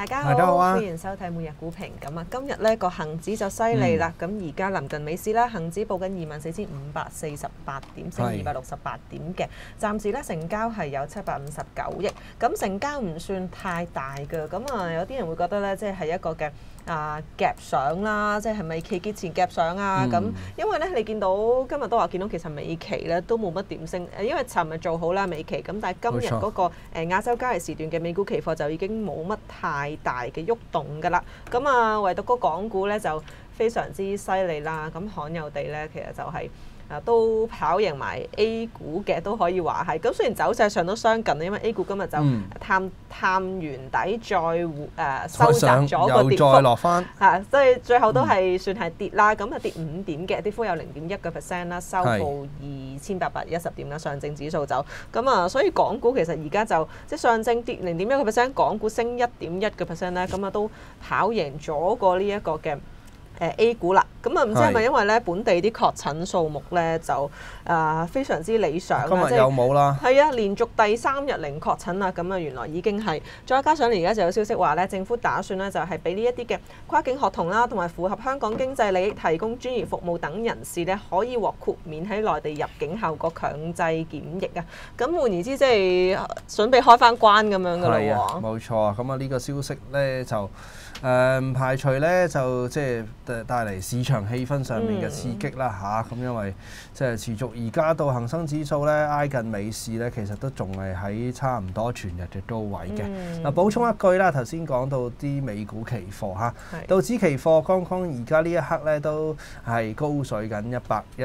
家好，歡迎收睇每日股評。咁啊，今日呢個恆指就犀利啦。咁而家臨近尾市啦，恆指報緊24,548點，升268點嘅。暫時咧成交係有759億。咁成交唔算太大嘅。咁啊，有啲人會覺得咧，即係一個嘅夾上啦，即係咪期結前夾上啊？咁因為咧，你見到今日都話見到其實美期咧都冇乜點升，因為尋日做好啦美期。咁但係今日嗰個亞洲交易時段嘅美股期貨就已經冇乜太大嘅喐動㗎啦。咁啊，唯獨個港股咧就非常之犀利啦。咁罕有地咧，其實就係都跑贏埋 A 股嘅，都可以話係。咁雖然走勢上都相近，因為 A 股今日就探完底，再收窄咗個跌幅， 又再落翻所以最後都係算係跌啦。咁啊跌5點嘅，跌幅有0.1%啦，收報2810點啦。上證指數就咁啊，所以港股其實而家就即係上證跌0.1%，港股升1.1%咧，咁啊都跑贏咗個呢一個嘅A 股啦。咁啊唔知係咪因為咧本地啲確診數目咧就非常之理想， 今日有冇啦？ 係啊，連續第3日零確診啦。咁啊原來已經係，再加上而家就有消息話咧，政府打算咧就係俾呢一啲嘅跨境學童啦，同埋符合香港經濟利益提供專業服務等人士咧，可以獲豁免喺內地入境後個強制檢疫啊。咁換言之，即係準備開翻關咁樣噶啦喎。 冇錯啊。咁啊呢個消息咧就唔排除咧就即係帶嚟市場氣氛上面嘅刺激啦嚇。咁因為即係持續而家到恒生指數咧挨近尾市咧，其實都仲係喺差唔多全日嘅高位嘅。嗱補充一句啦，頭先講到啲美股期貨嚇，道指期貨剛剛而家呢一刻咧都係高水緊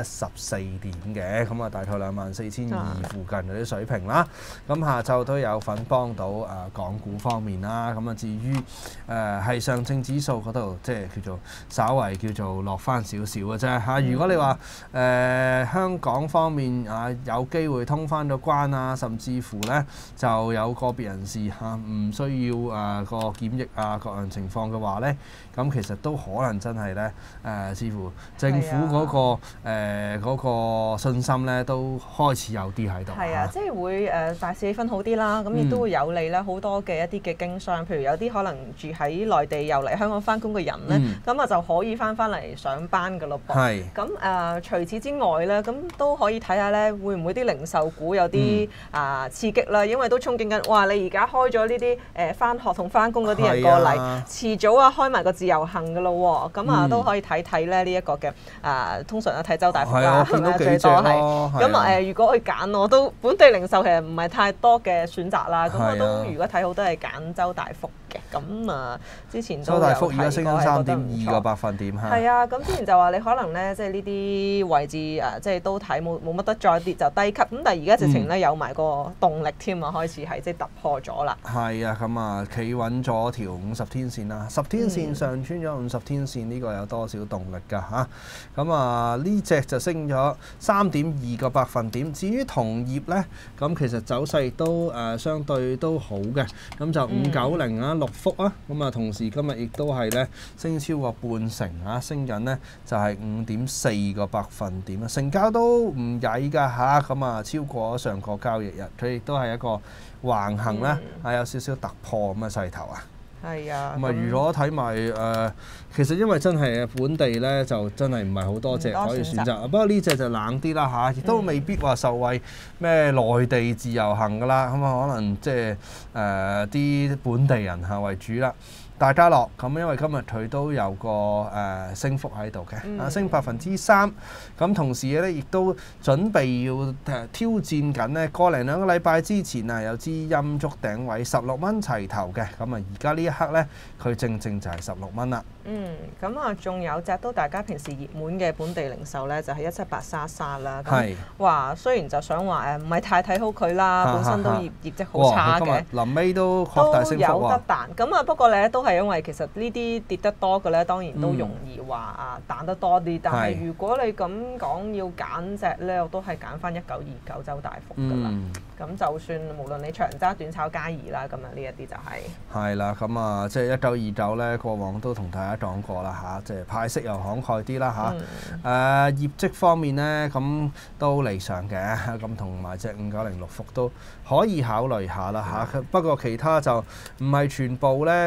114點嘅，咁啊大概24,200附近嗰啲水平啦。咁下晝都有份幫到港股方面啦。咁啊至於係上證指數嗰度，即係叫做稍為叫做落翻少少嘅啫嚇。如果你話香港方面有機會通翻咗關啊，甚至乎咧就有個別人士唔需要個檢疫各樣情況嘅話咧，咁其實都可能真係咧似乎政府嗰個信心咧都開始有啲喺度。 係啊，即係會大市氣氛好啲啦，咁亦都會有利啦好多嘅一啲嘅經商，譬如有啲可能住喺內地又嚟香港翻工嘅人咧，咁啊就可以翻嚟上班㗎咯噃。係。咁除此之外咧，咁都可以睇下咧，會唔會啲零售股有啲刺激啦？因為都憧憬緊，哇！你而家開咗呢啲翻學同翻工嗰啲人過嚟，遲早開埋個自由行㗎咯喎。咁都可以睇睇咧呢一個嘅通常睇周大福啦，係咪最多係？咁如果去揀，我都本地零售其實唔係太多嘅選擇啦。咁我都如果睇好都係揀周大福嘅。咁之前都有睇過，周大福而家升緊3.2個百分點嚇。係啊，咁之前就話你可能咧，即係呢啲位置即係都睇冇乜得再跌就低級。咁但係而家直情咧有埋個動力添啊，開始係即係突破咗啦。係啊，咁企穩咗條50天線啦，10天線上穿咗50天線，呢個有多少動力㗎嚇？咁呢隻就升咗3.2個百分點。至於同業咧，咁其實走勢都相對都好嘅。咁就590啊，6福啊，咁同時今日亦都係咧升超過半成啊，升緊呢就係5.4個百分點啊，成交都唔曳㗎嚇，咁超過上個交易日，佢亦都係一個橫行咧，有少少突破咁嘅勢頭啊。係啊，如果睇埋其實因為真係本地咧就真係唔係好多隻可以選擇，不過呢隻就冷啲啦嚇，亦都未必話受惠咩內地自由行㗎啦，咁可能即係啲本地人為主啦。大家樂咁，因為今日佢都有個升幅喺度嘅，升3%。咁同時咧，亦都準備要挑戰緊呢個零兩個禮拜之前有支陰燭頂位16蚊齊頭嘅。咁而家呢一刻咧，佢正就係16蚊啦。咁仲有隻都大家平時熱門嘅本地零售咧，就係178莎莎啦。係。哇，雖然就想話唔係太睇好佢啦，本身都業績好差嘅。臨尾都擴大升幅喎。都有得彈。咁不過咧都係因為其實呢啲跌得多嘅咧，當然都容易話彈得多啲。但係如果你咁講要揀隻咧，我都係揀翻1929周大福㗎啦。咁就算無論你長揸短炒加怡啦，咁呢一啲就係啦。咁即係1929咧，過往都同大家講過啦嚇，即係派息又慷慨啲啦嚇。業績方面咧，咁都理想嘅。咁同埋隻5906福都可以考慮下啦嚇。不過其他就唔係全部咧股份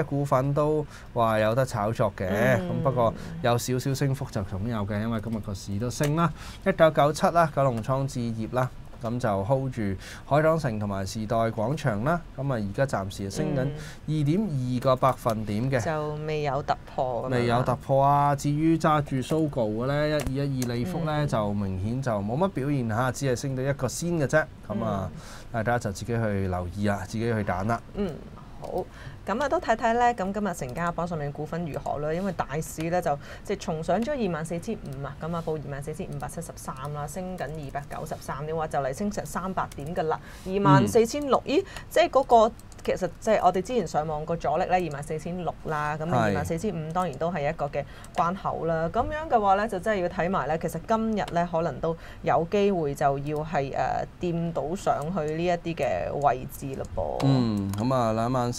間都話有得炒作嘅，咁不過有少少升幅就總有嘅，因為今日個市都升啦，1997啦，九龍倉置業啦。咁就 hold 住海港城同埋時代廣場啦，咁啊而家暫時係升緊2.2個百分點嘅， 就未有突破。 未有突破啊！至於揸住 Sogo 嘅咧，1212利福咧就明顯就冇乜表現嚇，只係升到1個仙嘅啫。咁啊，大家就自己去留意啊，自己去揀啦。 好，咁啊都睇睇咧，咁今日成交榜上面股份如何啦？因為大市咧就即係重上咗24,500啊，咁啊報24,573啦，升緊293點，話就嚟升成300點㗎啦，24,600，咦，即係嗰個。其實即係我哋之前上網個阻力咧24,600啦，咁啊24,500當然都係一個嘅關口啦。咁樣嘅話咧，就真係要睇埋咧。其實今日咧可能都有機會就要係掂到上去呢一啲嘅位置嘞噃。 咁啊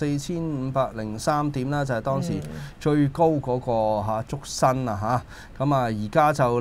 24,503點啦，就係當時最高嗰個燭身啊嚇。咁啊而家就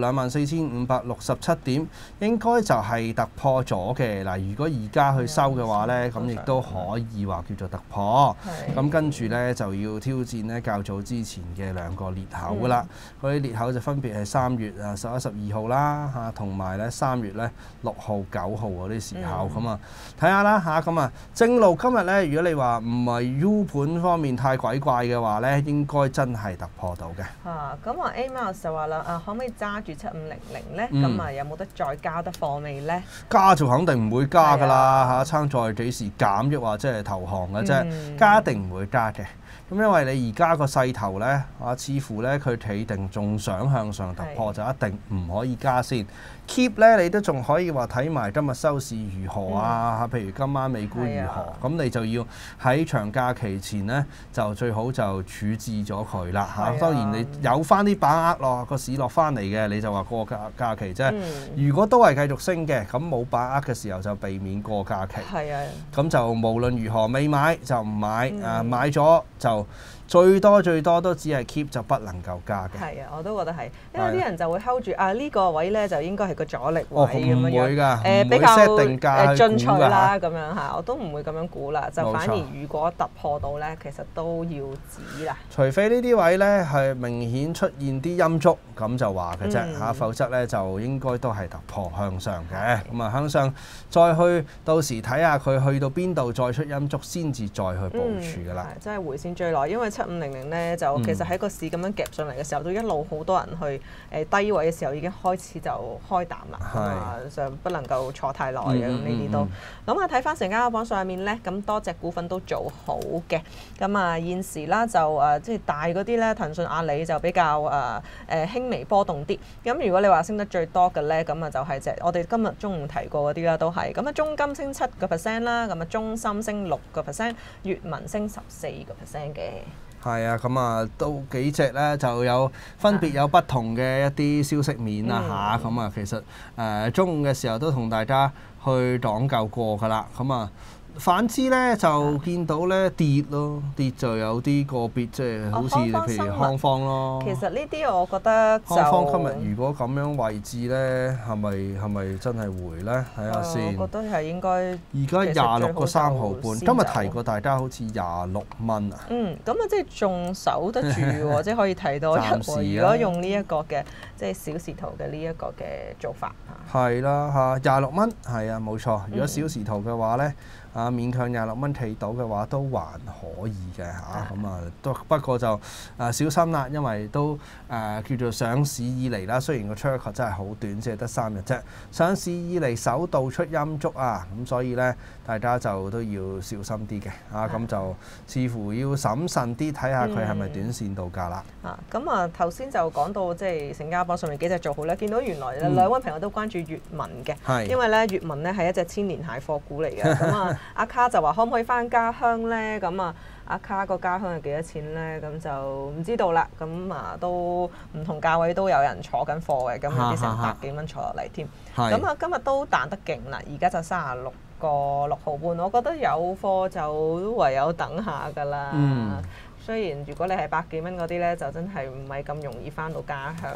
24,567點，應該就係突破咗嘅。嗱，如果而家去收嘅話咧，咁亦都可以話叫做突破，咁跟住咧就要挑戰咧較早之前嘅2個裂口噶啦。嗰啲裂口就分別係3月11、12號啦嚇，同埋咧3月咧6號、9號嗰啲時候。咁啊睇下啦嚇。咁啊正路今日咧，如果你話唔係 U 盤方面太鬼怪嘅話咧，應該真係突破到嘅。 咁啊 A Miles 就話啦，可唔可以揸住7500咧？咁啊有冇得再加得貨未咧？加就肯定唔會加噶啦嚇，撐在幾時減，抑或即係投降嘅啫，加一定唔會加嘅。咁因為你而家個勢頭咧似乎咧佢企定仲想向上突破，就一定唔可以加先。keep 咧你都仲可以話睇埋今日收市如何啊，譬如今晚美股如何，咁你就要喺長假期前咧就最好就處置咗佢啦嚇。當然你有翻啲把握咯，個市落翻嚟嘅你就話過假期啫。如果都係繼續升嘅，咁冇把握嘅時候就避免過假期。咁就無論如何未買就唔買，買咗就最多都只係 keep 就不能夠加嘅。 係啊，我都覺得係，因為啲人就會 hold 住呢個位咧就應該係個阻力位咁樣樣。比較進取啦咁樣嚇，我都唔會咁樣估啦。就反而如果突破到咧，其實都要止啦。 除非呢啲位咧係明顯出現啲陰燭，咁就話嘅啫嚇，否則咧就應該都係突破向上嘅。咁啊向上再去，到時睇下佢去到邊度再出陰燭，先至再去部署㗎啦。 真係回線最耐，因為7500咧就其實喺個市咁樣夾上嚟嘅時候，都一路好多人去低位嘅時候已經開始就開膽啦，就不能夠坐太耐嘅呢啲都。咁啊睇翻成交榜上面咧，咁多隻股份都做好嘅。咁啊現時啦就即係大嗰啲咧，騰訊、阿里就比較輕微波動啲。咁如果你話升得最多嘅咧，咁啊就係我哋今日中午提過嗰啲啦，都係。咁啊中金升7%啦，咁啊中芯升6%，閱文升14%嘅。 係啊，咁啊都幾隻咧就有分別有不同嘅一啲消息面啦嚇。咁啊其實中午嘅時候都同大家去講究過㗎啦。咁啊反之咧就見到咧跌咯，跌就有啲個別即係好似譬如康方咯。 其實呢啲我覺得康方今日如果咁樣位置咧，係咪真係回咧？睇下先。 我覺得係應該。 而家26個3毫半，今日提過大家好似26蚊啊。 咁啊即係仲守得住喎，即係可以睇多一喎。如果用呢一個嘅即係小時圖嘅呢一個嘅做法係啦嚇26蚊，係啊冇錯。如果小時圖嘅話咧。勉強26蚊企到嘅話都還可以嘅嚇，咁都不過就小心啦，因為都叫做上市以嚟啦，雖然個 track 真係好短，只係得3日啫。上市以嚟首度出陰燭啊，咁所以咧大家就都要小心啲嘅咁就似乎要審慎啲睇下佢係咪短線到價啦。 咁啊頭先就講到即係成交榜上面幾隻做好咧，見到原來兩位朋友都關注閱文嘅，因為咧閱文咧係一隻千年蟹貨股嚟嘅，咁阿卡就話可唔可以翻家鄉咧？咁啊，阿卡個家鄉係幾多錢咧？咁就唔知道啦。咁都唔同價位都有人坐緊貨嘅，咁有啲成100幾蚊坐落嚟添。咁啊，今日都彈得勁啦，而家就36個6毫半。我覺得有貨就唯有等下㗎啦。雖然如果你係100幾蚊嗰啲咧，就真係唔係咁容易翻到家鄉啊。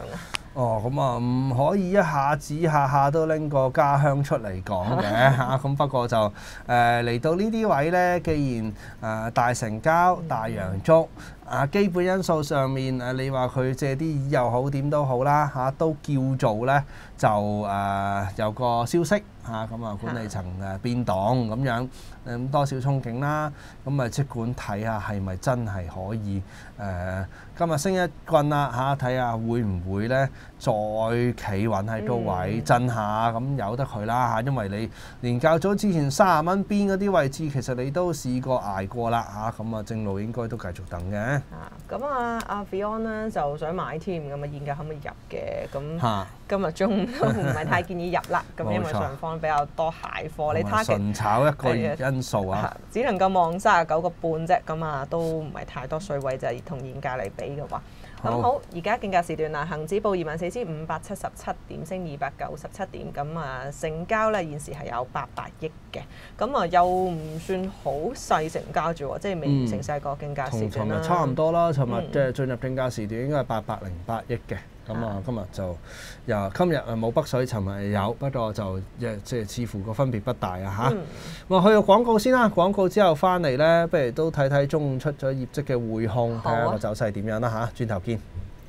哦，咁啊唔可以一下子下下都拎個家鄉出嚟講嘅嚇，咁不過就嚟到呢啲位呢，既然大成交、大陽燭基本因素上面你話佢借啲意又好點都好啦嚇，都叫做呢就有個消息嚇，咁管理層變動咁樣，咁多少憧憬啦，咁即管睇下係咪真係可以今日升一棍啦嚇，睇下會唔會呢再企穩喺高位震下，咁由得佢啦嚇，因為你連較早之前30蚊邊嗰啲位置，其實你都試過捱過啦嚇，咁正路應該都繼續等嘅。 咁阿 Fion 呢就想買添，咁現價可唔可以入嘅？咁今日中午都唔係太建議入啦，咁因為上方比較多蟹貨，你睇純炒一個因素啊， 只能夠望39個半啫，咁都唔係太多水位就係同現價嚟比嘅話。咁好，而家競價時段啦，恆指報24,577點，升297點，咁成交咧現時係有800億嘅，咁又唔算好細成交住喎，即係未完成晒個競價時段啦。 同尋日差唔多啦，尋日即係進入競價時段應該係808億嘅。咁今日就今日冇北水，尋日有，不過就即係似乎個分別不大啊嚇。咁去個廣告先啦，廣告之後翻嚟咧，不如都睇睇中午出咗業績嘅匯控，睇下個走勢點樣啦嚇。轉頭見。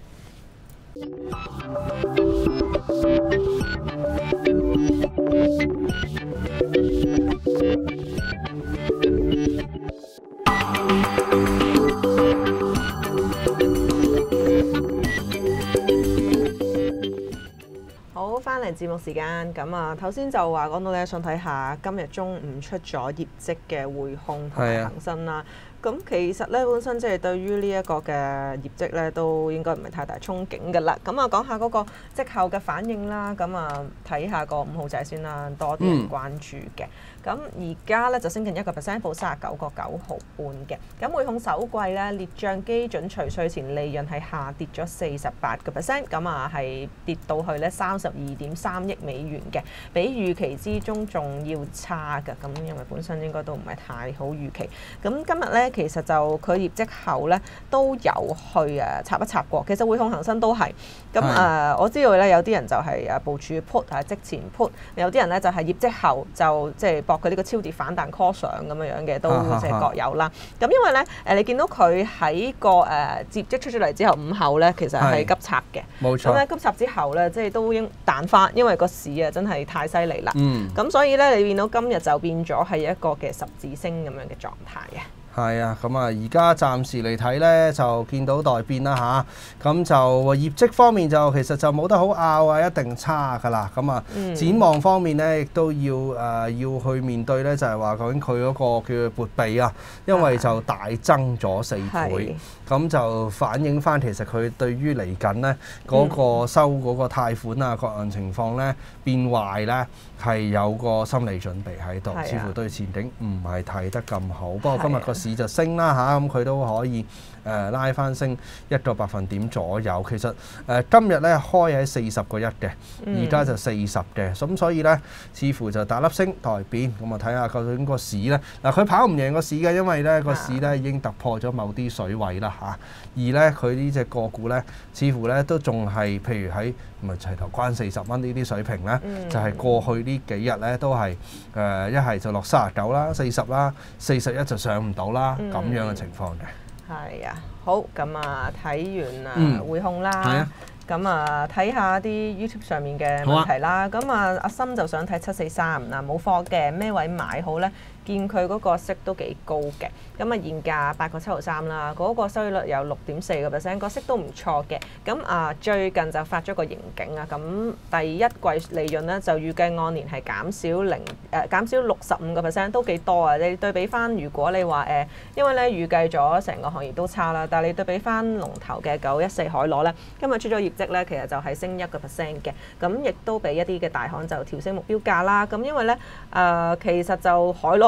好，翻嚟節目時間，咁頭先就話講到咧，想睇下今日中午出咗業績嘅匯控同埋恒生啦。咁其實咧，本身即係對於呢一個嘅業績咧，都應該唔係太大憧憬㗎啦。咁講下嗰個績後嘅反應啦。咁睇下個5號仔先啦，多啲人關注嘅。咁而家咧就升近1%，報39個9毫半嘅。咁匯控首季咧列帳基準除稅前利潤係下跌咗48%，咁係跌到去咧32.3億美元嘅，比預期之中仲要差㗎。咁因為本身應該都唔係太好預期。咁今日咧其實就佢業績後咧都有去插一插過。其實匯控恒生都係。咁我知道咧有啲人就係部署 put 即前 put， 有啲人咧就係業績後就即係博佢呢個超跌反彈 call 上咁樣嘅，都即係各有啦。咁因為咧你見到佢喺個業績出咗嚟之後，午後咧其實係急插嘅。冇錯。咁咧急插之後咧，即係都應彈翻，因為個市真係太犀利啦。咁所以咧，你見到今日就變咗係一個嘅十字星咁樣嘅狀態嘅。 係啊，咁而家暫時嚟睇呢，就見到待變啦嚇。咁就業績方面就其實就冇得好拗啊，一定差㗎啦。咁展望方面呢，亦都要去面對呢，就係話究竟佢嗰個叫撥備啊，因為就大增咗4倍，咁就反映翻其實佢對於嚟緊呢嗰個收嗰個貸款啊各樣情況呢變壞呢，係有個心理準備喺度，似乎對前景唔係睇得咁好。不過今日個市就升啦嚇，咁佢都可以拉翻升1個百分點左右。其實今日咧開喺40個1嘅，而家就40嘅，咁所以咧似乎就大粒升待變。咁睇下究竟個市咧，佢跑唔贏個市嘅，因為咧個市咧已經突破咗某啲水位啦嚇。而咧佢呢隻個股咧，似乎咧都仲係譬如喺齊頭關40蚊呢啲水平咧，就係過去呢幾日咧都係一係就落39啦、40啦、41就上唔到啦，咁樣嘅情況嘅。係啊，好，咁睇完匯控啦，咁睇下啲 YouTube 上面嘅問題啦。咁阿森就想睇743，冇貨嘅咩位買好咧？見佢嗰個息都幾高嘅，咁現價8個7毫3啦，嗰個收益率有6.4%，個息都唔錯嘅。咁最近就發咗個盈警啊，咁第一季利潤咧就預計按年係減少65%，都幾多啊！你對比翻，如果你話因為咧預計咗成個行業都差啦，但係你對比翻龍頭嘅914海螺咧，今日出咗業績咧，其實就係升1%嘅，咁亦都俾一啲嘅大行就調升目標價啦。咁因為咧其實就海螺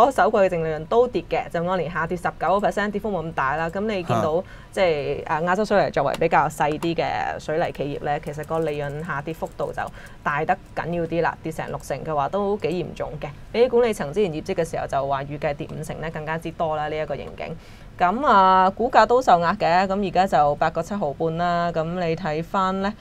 果首季嘅淨利潤都跌嘅，就按年下跌19%，跌幅冇咁大啦。咁你見到即係亞洲水泥作為比較細啲嘅水泥企業咧，其實個利潤下跌幅度就大得緊要啲啦，跌成60%嘅話都幾嚴重嘅。比起管理層之前業績嘅時候就話預計跌50%咧，更加之多啦呢一個盈警。咁股價都受壓嘅，咁而家就8個7毫半啦。咁你睇翻咧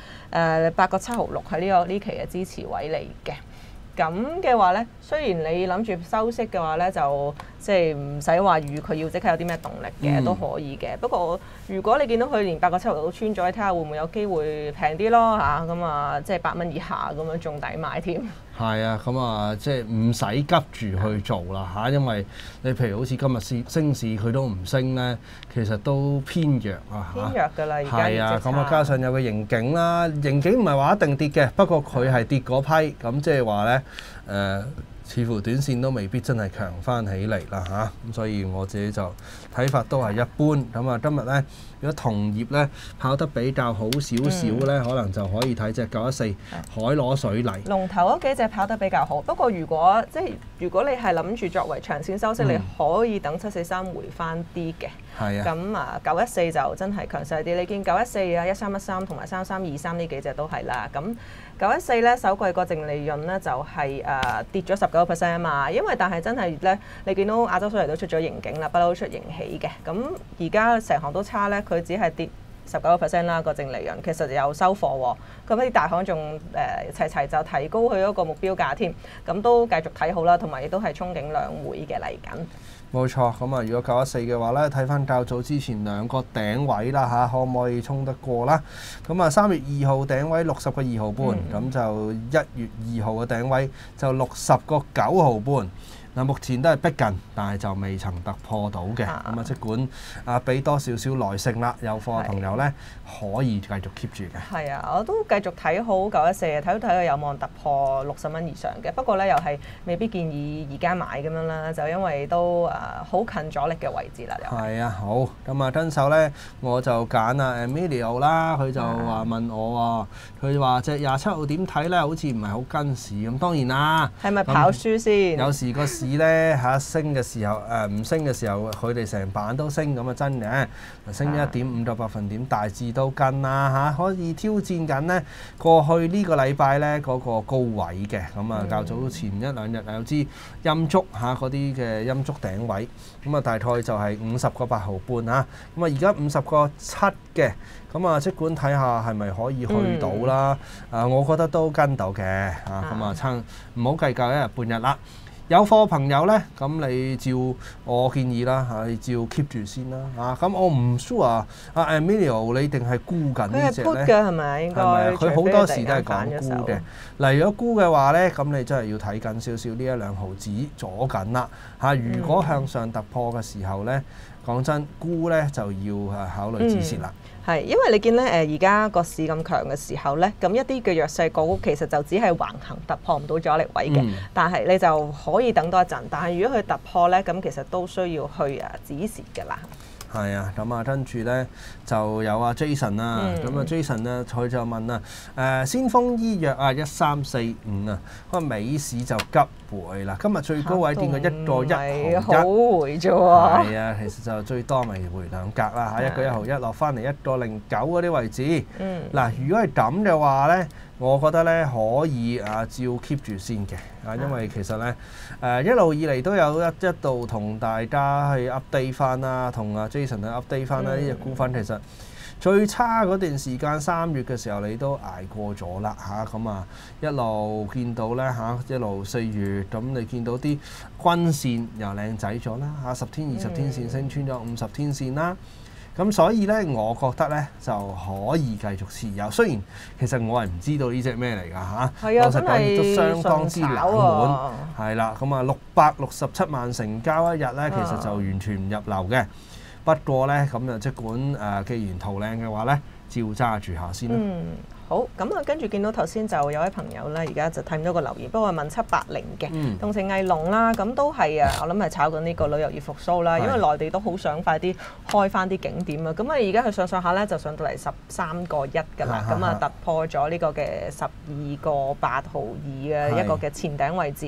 8個7毫6係呢期嘅支持位嚟嘅。咁嘅話咧，雖然你諗住收息嘅話咧，就即係唔使話預佢要即刻有啲咩動力嘅，都可以嘅。不過如果你見到佢連8個7毫都穿咗，你睇下會唔會有機會平啲咯嚇？咁即係8蚊以下咁樣仲抵買添。 係啊，咁即係唔使急住去做啦嚇，因為你譬如好似今日升市佢都唔升咧，其實都偏弱啊嚇。 偏弱㗎啦，而家係啊，咁加上有個盈警啦，盈警唔係話一定跌嘅，不過佢係跌嗰批，咁即係話咧似乎短線都未必真係強翻起嚟啦嚇，咁所以我自己就睇法都係一般。咁今日咧，如果同業咧跑得比較好少少咧，可能就可以睇隻914海螺水泥。 龍頭嗰幾隻跑得比較好，不過如果你係諗住作為長線收息，你可以等743回翻啲嘅。 係啊。 咁914就真係強勢啲，你見914啊、1313同埋3323呢幾隻都係啦。咁914咧首季個淨利潤咧就係跌咗19% 啊嘛，因為但係真係咧，你見到亞洲水泥都出咗盈警啦，不嬲出盈喜嘅。咁而家成行都差咧，佢只係跌19% 啦個淨利潤，其實有收貨喎。咁啲大行仲齊就提高佢嗰個目標價添，咁都繼續睇好啦，同埋亦都係憧憬兩會嘅嚟緊。 冇錯，咁如果914嘅話咧，睇翻較早之前兩個頂位啦嚇，可唔可以衝得過啦？咁3月2號頂位60個2毫半，咁就1月2號嘅頂位就60個9毫半。嗱，目前都係逼近，但係就未曾突破到嘅。咁即管俾多少少耐性啦，有貨嘅朋友咧可以繼續 keep 住嘅。係啊，我都繼續睇好914，睇佢有望突破60蚊以上嘅。不過咧又係未必建議而家買咁樣啦，就因為都好近阻力嘅位置啦。又係啊，好咁跟手咧，我就揀Emilio 啦。佢就話問我佢話隻27號點睇咧？好似唔係好跟市咁。當然啦， 係咪跑輸先？ 有時個市咧升嘅時候唔升嘅時候，佢哋成版都升咁真嘅。升1.5個百分點，大致都跟啦可以挑戰緊呢過去呢個禮拜咧嗰個高位嘅。咁較早前一兩日有支陰燭嗰啲嘅陰燭頂位，咁大概就係50個8毫半嚇。咁而家50個7嘅，咁即管睇下係咪可以去到啦。我覺得都跟到嘅咁撐唔好計較一日半日啦。有貨朋友咧，咁你照我建議啦你照 keep 住先啦咁我唔 sure Emilio 你定係沽緊呢隻咧？ 佢係 put 嘅係咪？應該佢好多時都係講沽嘅。嗱，如果沽嘅話咧，咁你真係要睇緊少少呢1-2毫子阻緊啦如果向上突破嘅時候咧，講真沽咧就要考慮止蝕啦。 係，因為你見咧而家個市咁強嘅時候咧，咁一啲嘅弱勢個股其實就只係橫行突破唔到阻力位嘅，但係你就可以等多一陣。但係如果佢突破咧，咁其實都需要去止蝕㗎啦。 係啊，咁跟住咧就有Jason 啦，咁Jason咧佢就問先鋒醫藥1345咁美市就急回啦，今日最高位見過1個1毫1， 好回啫喎。 係啊，其實就最多咪回2格啦1個1毫1落翻嚟1個09嗰啲位置。嗱，如果係咁嘅話咧，我覺得咧可以照 keep 住先嘅因為其實咧一路以嚟都有一度同大家去 update 翻啦，同Jason 去 update 翻啦。呢隻股份其實最差嗰段時間3月嘅時候你都捱過咗啦咁一路見到咧一路4月咁你見到啲均線又靚仔咗啦10天20天線升穿咗50天線啦。咁所以咧，我覺得咧就可以繼續持有。雖然其實我係唔知道呢隻咩嚟㗎老實講亦都相當之冷門。係啦，咁667萬成交一日咧，其實就完全唔入流嘅。不過咧，咁就即管既然圖靚嘅話咧，照揸住下先啦。 好，咁跟住見到頭先就有位朋友咧，而家就睇唔到個留言，不過問780嘅動成藝龍啦，咁都係我諗係炒緊呢個旅遊業復甦啦，因為內地都好想快啲開翻啲景點啊，咁而家佢上下咧就上到嚟13個1㗎啦，咁突破咗呢個嘅12個8毫2嘅一個嘅前頂位置。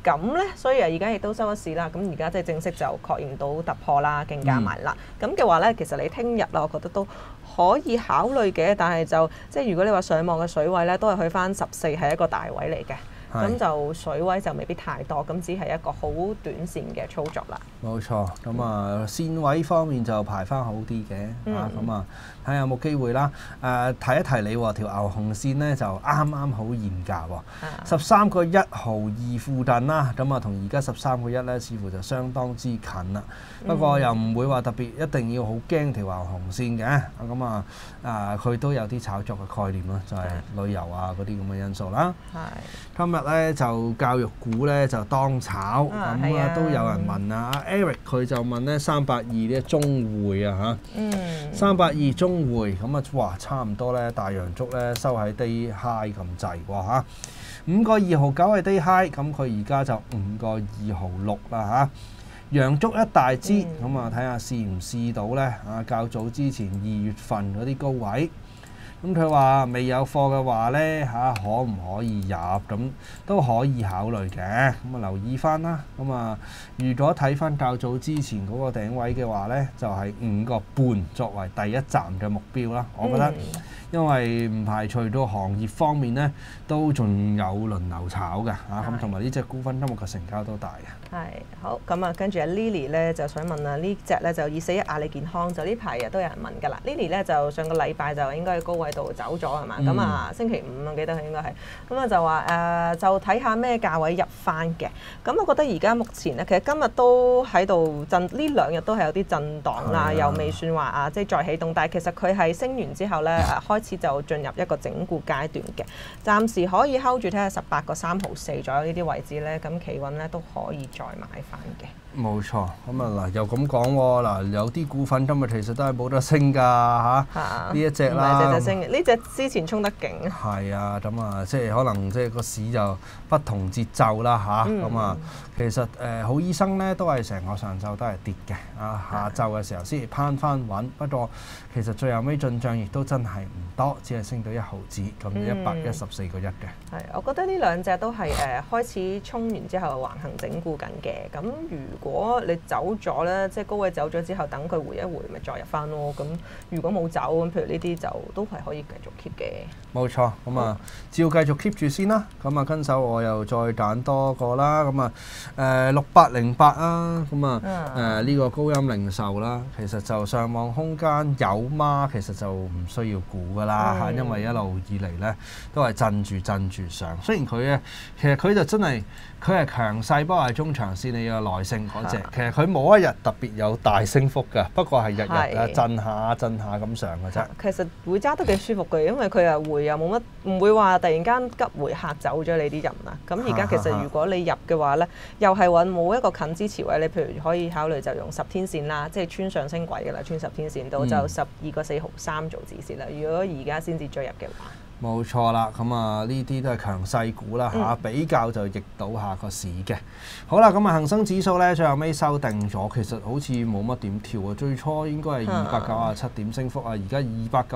咁咧，所以而家亦都收咗市啦。咁而家即係正式就確認到突破啦，競價埋啦。咁嘅話咧，其實你聽日啦，我覺得都可以考慮嘅。但係就即係如果你話上望嘅水位咧，都係去翻14係一個大位嚟嘅。咁就水位就未必太多，咁只係一個好短線嘅操作啦。 冇錯，咁啊線位方面就排翻好啲嘅，咁啊睇下有冇機會啦。提一提你喎，條牛熊線咧就啱啱好現價喎，13個1毫2附近啦，咁啊同而家13個1咧，似乎就相當之近啦。不過又唔會話特別一定要好驚條牛熊線嘅，咁佢都有啲炒作嘅概念啦，就係旅遊啊嗰啲咁嘅因素啦。今日咧就教育股咧就當炒，咁都有人問啊，Eric 佢就問咧382呢中匯啊嚇，382中匯咁啊，哇差唔多咧大陽燭咧收喺 day high 咁滯喎嚇，5個2毫9係 day high，咁佢而家就5個2毫6啦嚇，陽燭一大支，咁啊睇下試唔試到咧啊？較早之前2月份嗰啲高位。咁佢話未有貨嘅話咧可唔可以入？咁都可以考慮嘅。咁留意翻啦。咁如果睇翻較早之前嗰個頂位嘅話咧，就係5個半作為第一站嘅目標啦。我覺得，因為唔排除到行業方面咧都仲有輪流炒嘅咁同埋呢隻股份今日嘅成交都大嘅。 係好咁跟住Lily 咧就想問啊，呢隻咧就241阿里健康，就呢排日都有人問㗎啦。Lily 咧就上個禮拜就應該高位度走咗係嘛？咁星期五我記得佢應該係咁就話就睇下咩價位入翻嘅。咁我覺得而家目前咧，其實今日都喺度震，呢2日都係有啲震盪啦，又未算話即係再起動，但係其實佢係升完之後咧開始就進入一個整固階段嘅，暫時可以 hold 住睇下18個3毫4左右呢啲位置咧，咁企穩咧都可以再買翻嘅。 冇錯，咁又咁講喎，有啲股份今日其實都係冇得升㗎呢一隻啦， 唔係隻升嘅，呢隻之前衝得勁。係啊，咁即係可能即係個市就不同節奏啦其實好醫生咧都係成個上晝都係跌嘅下晝嘅時候先攀翻穩，不過其實最後尾進帳亦都真係唔多，只係升到1毫子，咁114個1嘅。 係，我覺得呢兩隻都係開始衝完之後橫行整固緊嘅。咁如果你走咗咧，即係高位走咗之後，等佢回一回，咪再入翻咯。咁如果冇走咁，譬如呢啲就都係可以繼續 keep 嘅。 冇錯，照繼續 keep 住先啦。跟手我又再揀多個啦。6808啊，呢個高鑫零售啦，其實就上網空間有嗎？其實就唔需要估噶啦因為一路以嚟咧都係震住上。雖然佢其實佢就真係佢係強勢，不過係中長線你要有耐性嗰隻。其實佢冇一日特別有大升幅㗎，不過係日日震下咁上嘅啫。其實會揸得幾舒服嘅，因為佢回又冇乜，唔會話突然間急回嚇走咗你啲人啊。咁而家其實如果你入嘅話咧，又係揾冇一個近支持位，你譬如可以考慮就用10天線啦，即係穿上升軌嘅啦，穿10天線到就12個4毫3做止蝕啦。如果而家先至追入嘅話。 冇錯啦，呢啲都係強勢股啦比較就逆倒下個市嘅。好啦，恒生指數咧最後尾收定咗，其實好似冇乜點跳啊。最初應該係297點升幅而家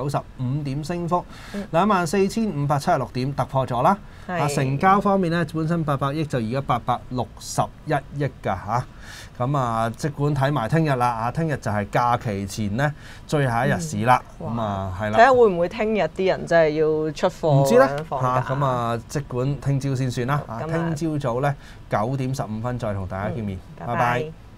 295點升幅，24,576點突破咗啦。成交方面咧，本身800億就而家861億㗎即管睇埋聽日啦聽日就係假期前咧最後一日市啦。係啦， 睇下會唔會聽日啲人真係要出貨？ 唔知咧即管聽朝先算啦。聽朝早咧9點15分再同大家見面。拜拜。